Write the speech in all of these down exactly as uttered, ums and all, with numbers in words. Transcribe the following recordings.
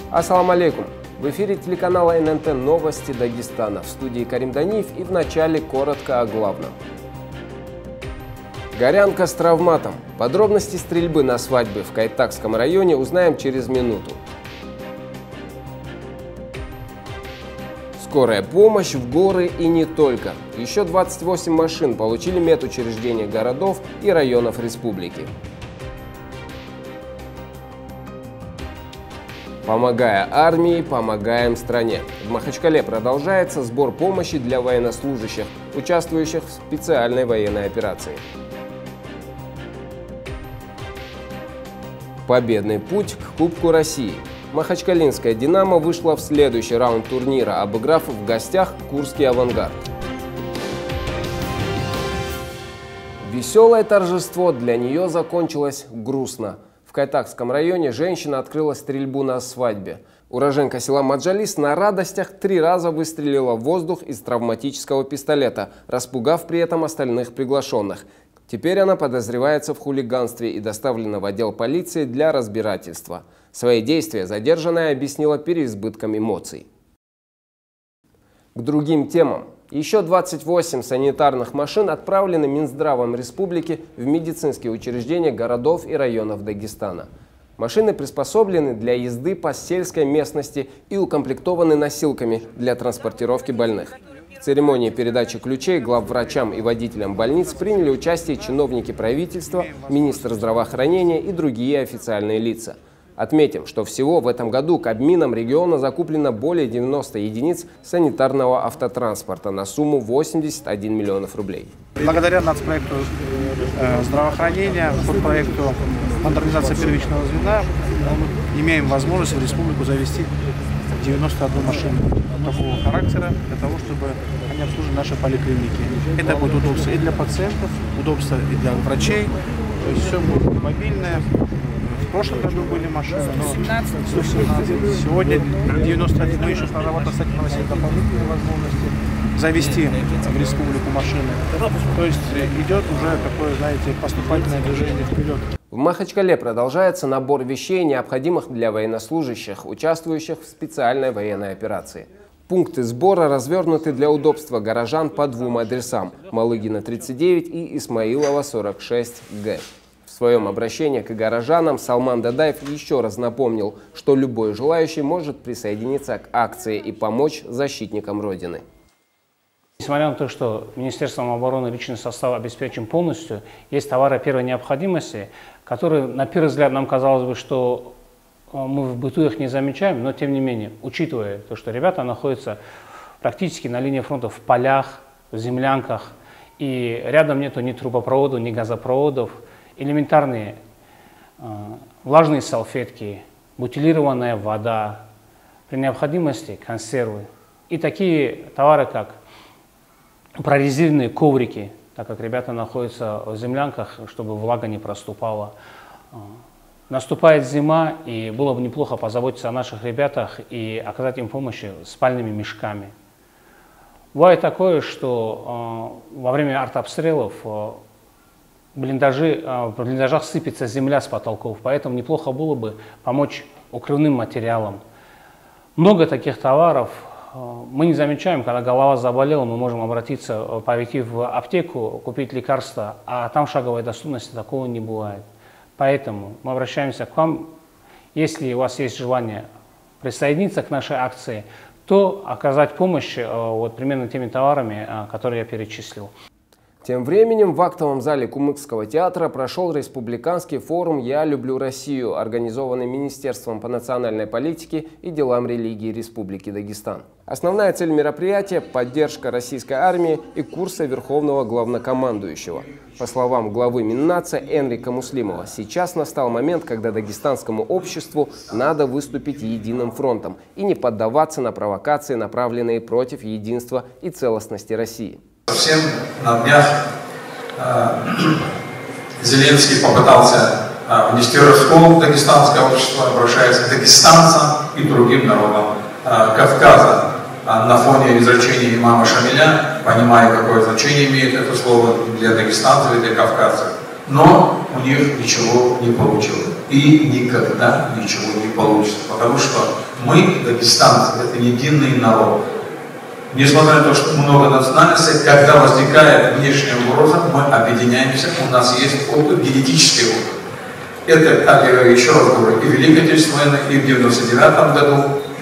Ассаламу алейкум! В эфире телеканала эн эн тэ «Новости Дагестана». В студии Карим Даниев, и в начале коротко о главном. Горянка с травматом. Подробности стрельбы на свадьбе в Кайтакском районе узнаем через минуту. Скорая помощь в горы и не только. Еще двадцать восемь машин получили медучреждения городов и районов республики. Помогая армии, помогаем стране. В Махачкале продолжается сбор помощи для военнослужащих, участвующих в специальной военной операции. Победный путь к Кубку России. Махачкалинская «Динамо» вышла в следующий раунд турнира, обыграв в гостях Курский «Авангард». Веселое торжество для нее закончилось грустно. В Кайтакском районе женщина открыла стрельбу на свадьбе. Уроженка села Маджалис на радостях три раза выстрелила в воздух из травматического пистолета, распугав при этом остальных приглашенных. Теперь она подозревается в хулиганстве и доставлена в отдел полиции для разбирательства. Свои действия задержанная объяснила переизбытком эмоций. К другим темам. Еще двадцать восемь санитарных машин отправлены Минздравом республики в медицинские учреждения городов и районов Дагестана. Машины приспособлены для езды по сельской местности и укомплектованы носилками для транспортировки больных. В церемонии передачи ключей главврачам и водителям больниц приняли участие чиновники правительства, министр здравоохранения и другие официальные лица. Отметим, что всего в этом году Кабмином региона закуплено более девяноста единиц санитарного автотранспорта на сумму восемьдесят один миллионов рублей. Благодаря нацпроекту э, здравоохранения, подпроекту модернизации первичного звена, мы имеем возможность в республику завести девяносто одну машину такого характера, для того, чтобы они обслуживали наши поликлиники. Это будет удобство и для пациентов, удобство и для врачей, то есть все будет мобильное. В прошлом году были машины, но сто семнадцать. Сегодня девяносто один. Мы еще проработали с этим дополнительные возможности завести в республику машины. То есть идет уже такое, знаете, поступательное движение вперед. В Махачкале продолжается набор вещей, необходимых для военнослужащих, участвующих в специальной военной операции. Пункты сбора развернуты для удобства горожан по двум адресам – Малыгина, тридцать девять и Исмаилова, сорок шесть Г. В своем обращении к горожанам Салман Дадаев еще раз напомнил, что любой желающий может присоединиться к акции и помочь защитникам Родины. Несмотря на то, что Министерством обороны личный состав обеспечен полностью, есть товары первой необходимости, которые, на первый взгляд, нам казалось бы, что мы в быту их не замечаем, но тем не менее, учитывая то, что ребята находятся практически на линии фронта в полях, в землянках, и рядом нету ни трубопроводов, ни газопроводов, элементарные э, влажные салфетки, бутилированная вода, при необходимости консервы и такие товары, как прорезиненные коврики, так как ребята находятся в землянках, чтобы влага не проступала. Наступает зима, и было бы неплохо позаботиться о наших ребятах и оказать им помощь спальными мешками. Бывает такое, что э, во время артобстрелов э, блиндажи, э, в блиндажах сыпется земля с потолков, поэтому неплохо было бы помочь укрывным материалам. Много таких товаров. Мы не замечаем, когда голова заболела, мы можем обратиться, пойти в аптеку, купить лекарства, а там шаговой доступности такого не бывает. Поэтому мы обращаемся к вам. Если у вас есть желание присоединиться к нашей акции, то оказать помощь вот, примерно теми товарами, которые я перечислил. Тем временем в актовом зале Кумыкского театра прошел республиканский форум «Я люблю Россию», организованный Министерством по национальной политике и делам религии Республики Дагестан. Основная цель мероприятия – поддержка российской армии и курса Верховного Главнокомандующего. По словам главы Миннатса Энрика Муслимова, сейчас настал момент, когда дагестанскому обществу надо выступить единым фронтом и не поддаваться на провокации, направленные против единства и целостности России. Совсем на днях э, Зеленский попытался э, внести раскол в дагестанское общество, обращаясь к дагестанцам и другим народам э, Кавказа. А на фоне изречения имама Шамиля, понимая, какое значение имеет это слово для дагестанцев и для кавказцев, но у них ничего не получилось. И никогда ничего не получится, потому что Мы, дагестанцы, это единый народ. Несмотря на то, что много национальностей, когда возникает внешняя угроза, мы объединяемся, у нас есть опыт, генетический опыт. Это, как я еще раз говорю, и в Великой Отечественной войне, и в девяносто девятом году,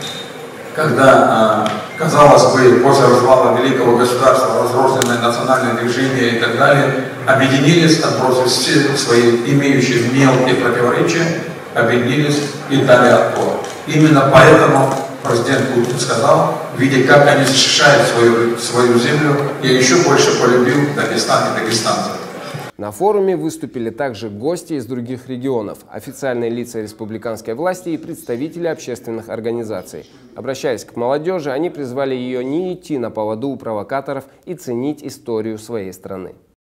когда, казалось бы, после развала великого государства, разрозненное национальное движение и так далее, объединились, отбросив все свои имеющие мелкие противоречия, объединились и дали отпор. Именно поэтому президент Путин сказал, видя, как они защищают свою, свою землю, я еще больше полюбил Дагестан и дагестанцев. На форуме выступили также гости из других регионов, официальные лица республиканской власти и представители общественных организаций. Обращаясь к молодежи, они призвали ее не идти на поводу у провокаторов и ценить историю своей страны.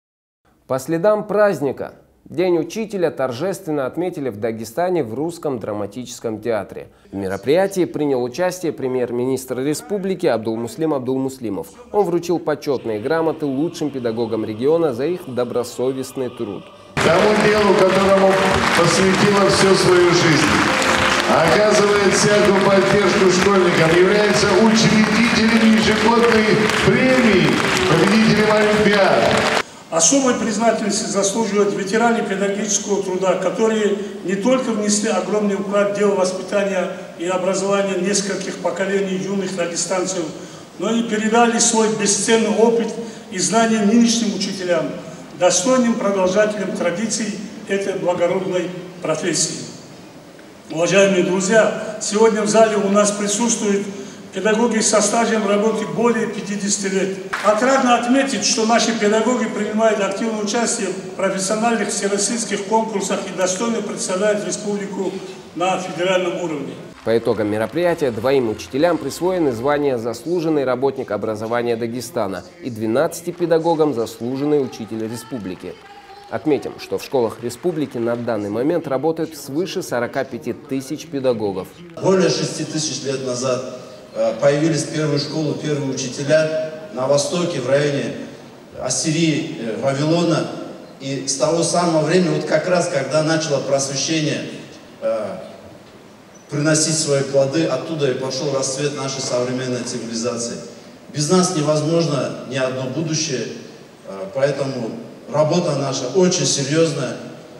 По следам праздника. День учителя торжественно отметили в Дагестане в Русском драматическом театре. В мероприятии принял участие премьер-министр республики Абдулмуслим Абдулмуслимов. Он вручил почетные грамоты лучшим педагогам региона за их добросовестный труд. Тому делу, которому посвятила всю свою жизнь, оказывает всякую поддержку школьникам, является учредителем ежегодной премии, победителем Олимпиад. Особой признательности заслуживают ветераны педагогического труда, которые не только внесли огромный вклад в дело воспитания и образования нескольких поколений юных дагестанцев, но и передали свой бесценный опыт и знания нынешним учителям, достойным продолжателям традиций этой благородной профессии. Уважаемые друзья, сегодня в зале у нас присутствуют педагоги со стажем работы более пятидесяти лет. Отрадно отметить, что наши педагоги принимают активное участие в профессиональных всероссийских конкурсах и достойно представляют республику на федеральном уровне. По итогам мероприятия двоим учителям присвоены звания «Заслуженный работник образования Дагестана» и двенадцати педагогам «Заслуженный учитель республики». Отметим, что в школах республики на данный момент работает свыше сорока пяти тысяч педагогов. Более шести тысяч лет назад появились первые школы, первые учителя на востоке, в районе Ассирии, Вавилона. И с того самого времени, вот как раз, когда начало просвещение э, приносить свои плоды, оттуда и пошел расцвет нашей современной цивилизации. Без нас невозможно ни одно будущее, э, поэтому работа наша очень серьезная.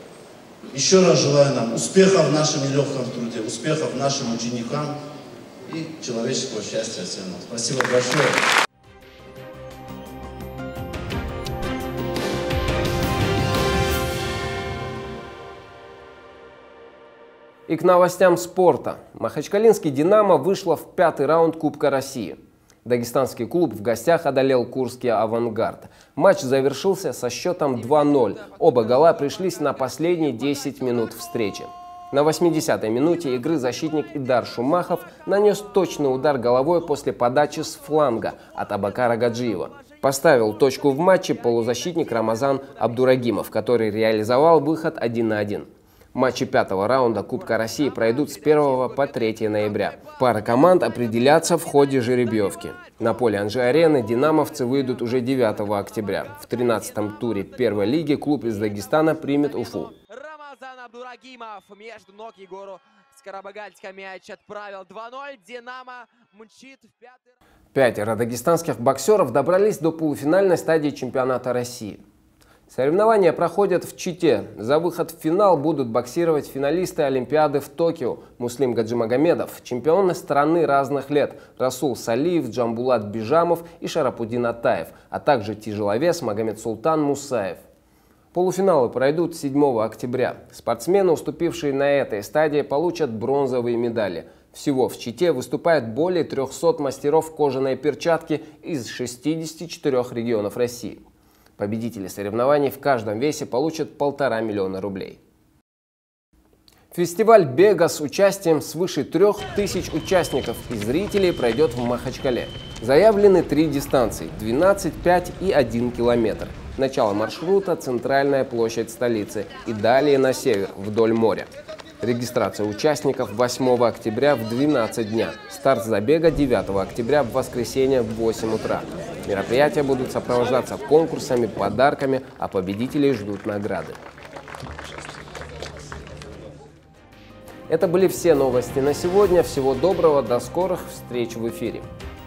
Еще раз желаю нам успехов в нашем нелегком труде, успехов нашим ученикам и человеческого счастья всем нам. Спасибо большое. И к новостям спорта. Махачкалинский «Динамо» вышла в пятый раунд Кубка России. Дагестанский клуб в гостях одолел курский «Авангард». Матч завершился со счетом два ноль. Оба гола пришлись на последние десять минут встречи. На восьмидесятой минуте игры защитник Идар Шумахов нанес точный удар головой после подачи с фланга от Абакара Гаджиева. Поставил точку в матче полузащитник Рамазан Абдурагимов, который реализовал выход один на один. Матчи пятого раунда Кубка России пройдут с первого по третье ноября. Пары команд определятся в ходе жеребьевки. На поле Анжи-арены динамовцы выйдут уже девятого октября. В тринадцатом туре первой лиги клуб из Дагестана примет Уфу. Рамазан Абдурагимов между ног Егору Скоробогатько мяч отправил. два ноль. Динамо мчит в пятый раунд. Пятеро дагестанских боксеров добрались до полуфинальной стадии чемпионата России. Соревнования проходят в Чите. За выход в финал будут боксировать финалисты Олимпиады в Токио Муслим Гаджимагомедов, чемпионы страны разных лет Расул Салиев, Джамбулат Бижамов и Шарапудин Атаев, а также тяжеловес Магомед Султан Мусаев. Полуфиналы пройдут седьмого октября. Спортсмены, уступившие на этой стадии, получат бронзовые медали. Всего в Чите выступает более трёхсот мастеров кожаной перчатки из шестидесяти четырёх регионов России. Победители соревнований в каждом весе получат полтора миллиона рублей. Фестиваль бега с участием свыше трех тысяч участников и зрителей пройдет в Махачкале. Заявлены три дистанции – двенадцать, пять и один километр. Начало маршрута – центральная площадь столицы и далее на север, вдоль моря. Регистрация участников восьмого октября в двенадцать дня. Старт забега девятого октября в воскресенье в восемь утра. Мероприятия будут сопровождаться конкурсами, подарками, а победителей ждут награды. Это были все новости на сегодня. Всего доброго, до скорых встреч в эфире.